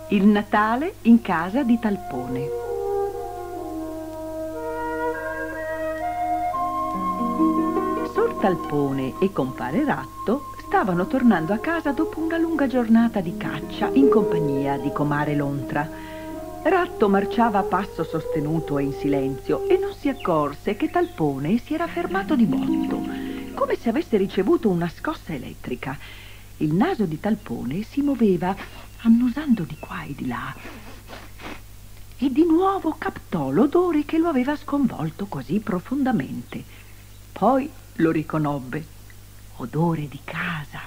Il Natale in casa di Talpone. Sor Talpone e compare Ratto stavano tornando a casa dopo una lunga giornata di caccia in compagnia di comare Lontra. Ratto marciava a passo sostenuto e in silenzio e non si accorse che Talpone si era fermato di botto, come se avesse ricevuto una scossa elettrica. Il naso di Talpone si muoveva annusando di qua e di là e di nuovo captò l'odore che lo aveva sconvolto così profondamente. Poi lo riconobbe: odore di casa.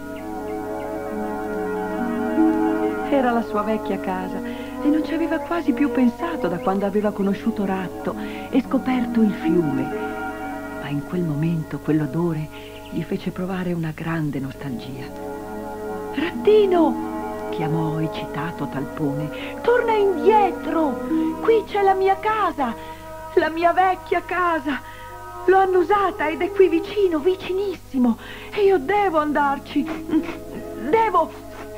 Era la sua vecchia casa e non ci aveva quasi più pensato da quando aveva conosciuto Ratto e scoperto il fiume. Ma in quel momento quell'odore gli fece provare una grande nostalgia. «Rattino!» chiamò eccitato Talpone. «Torna indietro! Qui c'è la mia casa, la mia vecchia casa. L'ho annusata ed è qui vicino, vicinissimo. E io devo andarci. Devo.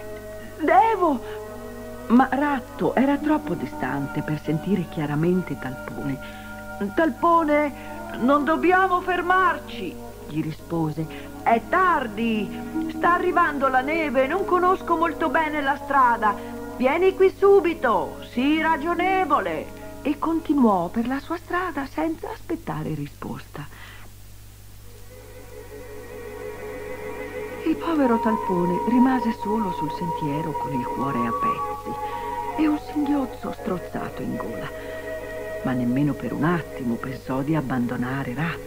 Ma Ratto era troppo distante per sentire chiaramente Talpone. «Talpone, non dobbiamo fermarci», gli rispose. «È tardi, sta arrivando la neve, non conosco molto bene la strada. Vieni qui subito, sii ragionevole». E continuò per la sua strada senza aspettare risposta. Il povero Talpone rimase solo sul sentiero con il cuore a pezzi e un singhiozzo strozzato in gola. Ma nemmeno per un attimo pensò di abbandonare Ratto.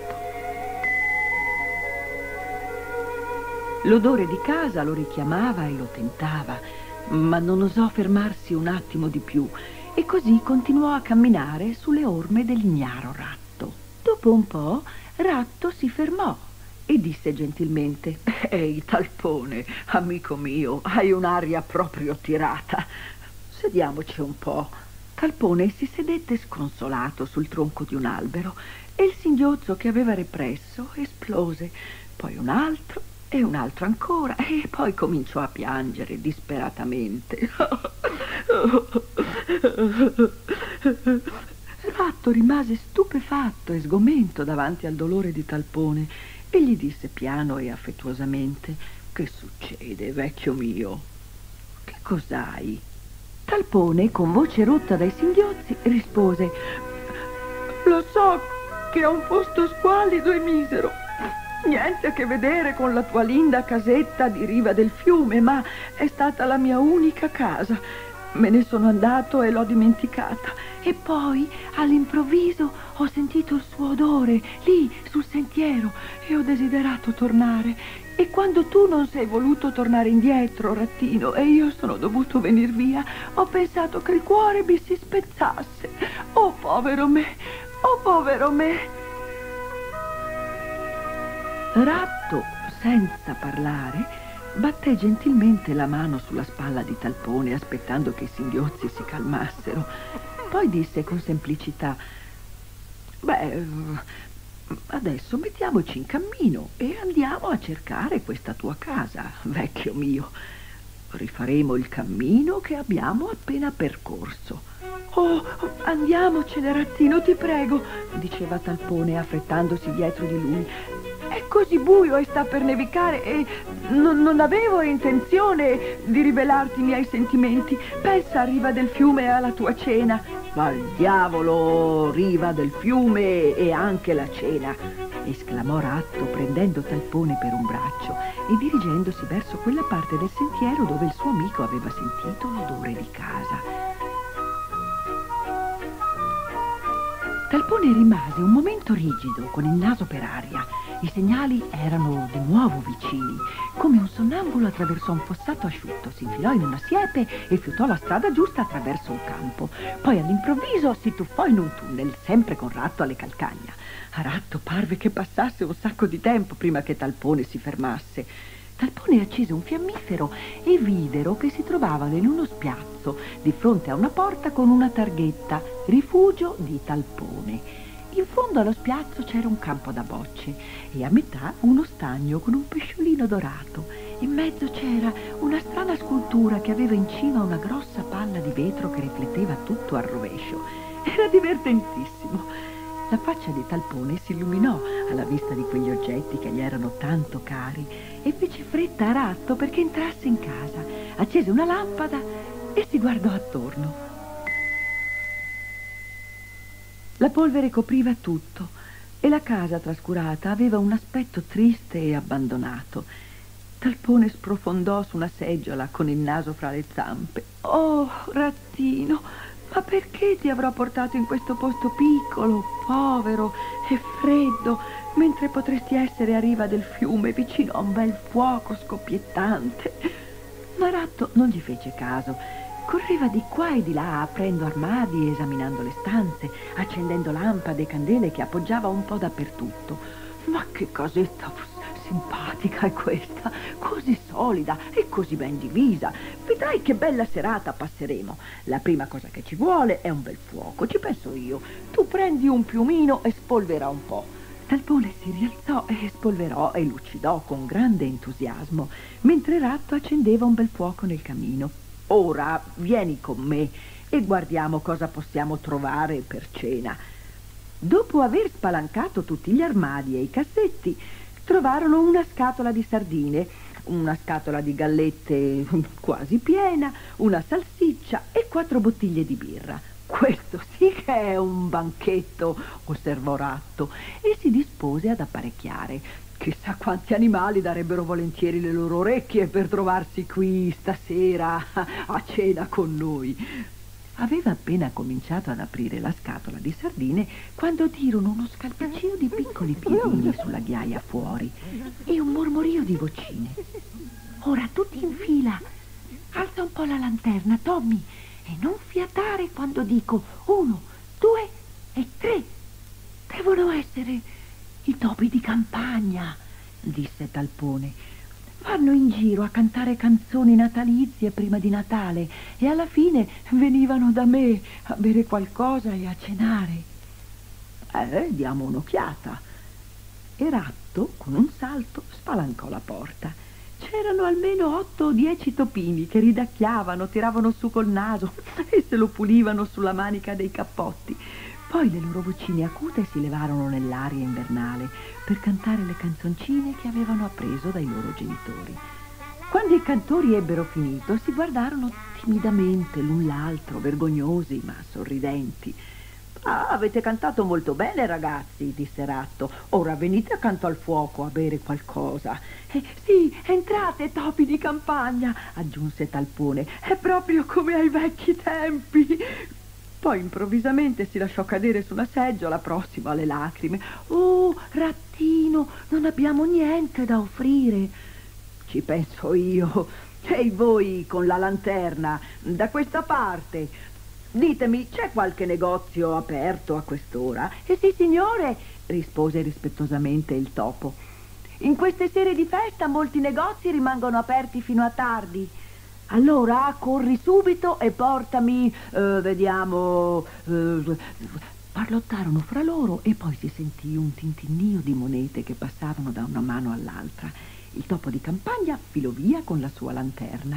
L'odore di casa lo richiamava e lo tentava, ma non osò fermarsi un attimo di più e così continuò a camminare sulle orme dell'ignaro Ratto. Dopo un po' Ratto si fermò e disse gentilmente: «Ehi, Talpone, amico mio, hai un'aria proprio tirata. Sediamoci un po'». Talpone si sedette sconsolato sul tronco di un albero e il singhiozzo che aveva represso esplose, poi un altro e un altro ancora, e poi cominciò a piangere disperatamente. Ratto rimase stupefatto e sgomento davanti al dolore di Talpone e gli disse piano e affettuosamente: «Che succede, vecchio mio? Che cos'hai?» Talpone, con voce rotta dai singhiozzi, rispose: «Lo so che ho un posto squallido e misero. Niente a che vedere con la tua linda casetta di riva del fiume, ma è stata la mia unica casa. Me ne sono andato e l'ho dimenticata. E poi, all'improvviso, ho sentito il suo odore lì sul sentiero e ho desiderato tornare. E quando tu non sei voluto tornare indietro, Rattino, e io sono dovuto venir via, ho pensato che il cuore mi si spezzasse. Oh, povero me! Oh, povero me!» Ratto, senza parlare, batté gentilmente la mano sulla spalla di Talpone, aspettando che i singhiozzi si calmassero. Poi disse con semplicità: «Beh, adesso mettiamoci in cammino e andiamo a cercare questa tua casa, vecchio mio. Rifaremo il cammino che abbiamo appena percorso». «Oh, andiamocene, Rattino, ti prego», diceva Talpone affrettandosi dietro di lui. «È così buio e sta per nevicare e non avevo intenzione di rivelarti i miei sentimenti. Pensa a Riva del Fiume e alla tua cena». «Ma al diavolo, Riva del Fiume e anche la cena!» esclamò Ratto, prendendo Talpone per un braccio e dirigendosi verso quella parte del sentiero dove il suo amico aveva sentito l'odore di casa. Talpone rimase un momento rigido, con il naso per aria. I segnali erano di nuovo vicini. Come un sonnambulo attraversò un fossato asciutto, si infilò in una siepe e fiutò la strada giusta attraverso un campo. Poi all'improvviso si tuffò in un tunnel, sempre con Ratto alle calcagna. A Ratto parve che passasse un sacco di tempo prima che Talpone si fermasse. Talpone accese un fiammifero e videro che si trovavano in uno spiazzo di fronte a una porta con una targhetta: «Rifugio di Talpone». In fondo allo spiazzo c'era un campo da bocce e a metà uno stagno con un pesciolino dorato In mezzo c'era una strana scultura che aveva in cima una grossa palla di vetro che rifletteva tutto al rovescio. Era divertentissimo. La faccia di Talpone si illuminò alla vista di quegli oggetti che gli erano tanto cari e fece fretta a Ratto perché entrasse in casa, accese una lampada e si guardò attorno. La polvere copriva tutto e la casa trascurata aveva un aspetto triste e abbandonato. Talpone sprofondò su una seggiola con il naso fra le zampe. «Oh, Rattino, ma perché ti avrò portato in questo posto piccolo, povero e freddo, mentre potresti essere a riva del fiume, vicino a un bel fuoco scoppiettante?» Ma Ratto non gli fece caso. Correva di qua e di là, aprendo armadi, esaminando le stanze, accendendo lampade e candele che appoggiava un po' dappertutto. «Ma che casetta simpatica è questa, così solida e così ben divisa. Vedrai che bella serata passeremo. La prima cosa che ci vuole è un bel fuoco, ci penso io. Tu prendi un piumino e spolvera un po'». Talpone si rialzò e spolverò e lucidò con grande entusiasmo, mentre Ratto accendeva un bel fuoco nel camino. «Ora vieni con me e guardiamo cosa possiamo trovare per cena». Dopo aver spalancato tutti gli armadi e i cassetti, trovarono una scatola di sardine, una scatola di gallette quasi piena, una salsiccia e 4 bottiglie di birra. «Questo sì che è un banchetto», osservò Ratto, e si dispose ad apparecchiare. Chissà quanti animali darebbero volentieri le loro orecchie per trovarsi qui stasera a cena con noi. Aveva appena cominciato ad aprire la scatola di sardine quando udirono uno scalpiccio di piccoli piedini sulla ghiaia fuori e un mormorio di vocine. «Ora tutti in fila. Alza un po' la lanterna, Tommy, e non fiatare quando dico 1, 2 e 3. Devono essere i topi di campagna», disse Talpone. «Vanno in giro a cantare canzoni natalizie prima di Natale e alla fine venivano da me a bere qualcosa e a cenare». Diamo un'occhiata. E Ratto, con un salto, spalancò la porta. C'erano almeno 8 o 10 topini che ridacchiavano, tiravano su col naso e se lo pulivano sulla manica dei cappotti. Poi le loro vocine acute si levarono nell'aria invernale per cantare le canzoncine che avevano appreso dai loro genitori. Quando i cantori ebbero finito, si guardarono timidamente l'un l'altro, vergognosi ma sorridenti. «Ah, avete cantato molto bene, ragazzi», disse Ratto. «Ora venite accanto al fuoco a bere qualcosa». «Sì, entrate, topi di campagna», aggiunse Talpone. «È proprio come ai vecchi tempi». Poi improvvisamente si lasciò cadere su una seggiola prossima alle lacrime. «Oh, Rattino, non abbiamo niente da offrire». «Ci penso io. Ehi voi con la lanterna, da questa parte. Ditemi, c'è qualche negozio aperto a quest'ora?» «Sì, signore», rispose rispettosamente il topo. «In queste sere di festa molti negozi rimangono aperti fino a tardi. Allora corri subito e portami, vediamo...» Parlottarono fra loro e poi si sentì un tintinnio di monete che passavano da una mano all'altra. Il topo di campagna filò via con la sua lanterna.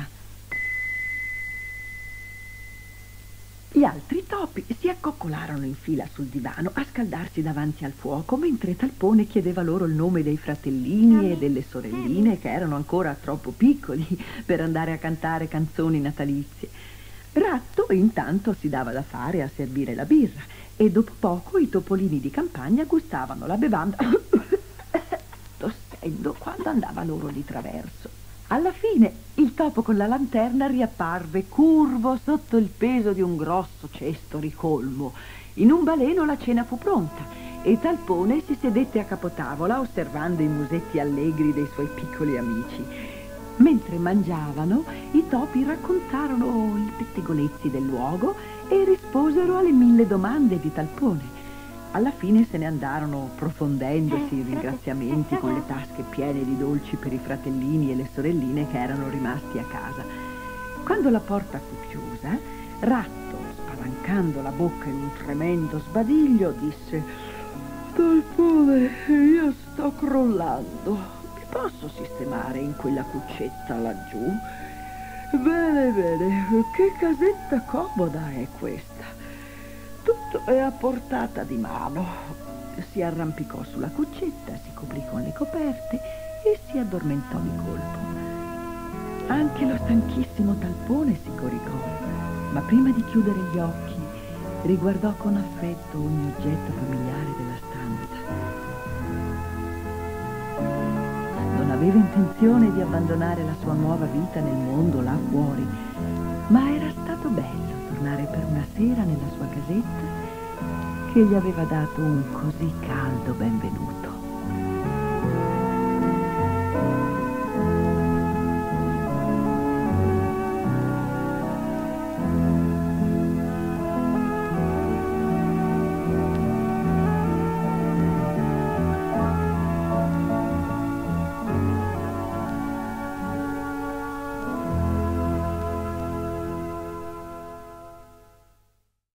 Gli altri topi si accoccolarono in fila sul divano a scaldarsi davanti al fuoco, mentre Talpone chiedeva loro il nome dei fratellini e delle sorelline che erano ancora troppo piccoli per andare a cantare canzoni natalizie. Ratto intanto si dava da fare a servire la birra e dopo poco i topolini di campagna gustavano la bevanda tossendo quando andava loro di traverso. Alla fine il topo con la lanterna riapparve curvo sotto il peso di un grosso cesto ricolmo. In un baleno la cena fu pronta e Talpone si sedette a capotavola osservando i musetti allegri dei suoi piccoli amici. Mentre mangiavano, i topi raccontarono i pettegolezzi del luogo e risposero alle 1000 domande di Talpone. Alla fine se ne andarono profondendosi in ringraziamenti con le tasche piene di dolci per i fratellini e le sorelline che erano rimasti a casa. Quando la porta fu chiusa, Ratto, spalancando la bocca in un tremendo sbadiglio, disse: «Talpone, io sto crollando. Mi posso sistemare in quella cuccetta laggiù. Bene, bene, che casetta comoda è questa. Tutto è a portata di mano. Si arrampicò sulla cuccetta, si coprì con le coperte e si addormentò di colpo. Anche lo stanchissimo Talpone si coricò, ma prima di chiudere gli occhi riguardò con affetto ogni oggetto familiare della stanza. Non aveva intenzione di abbandonare la sua nuova vita nel mondo là fuori, ma era stato bello tornare per una sera nella sua casetta che gli aveva dato un così caldo benvenuto.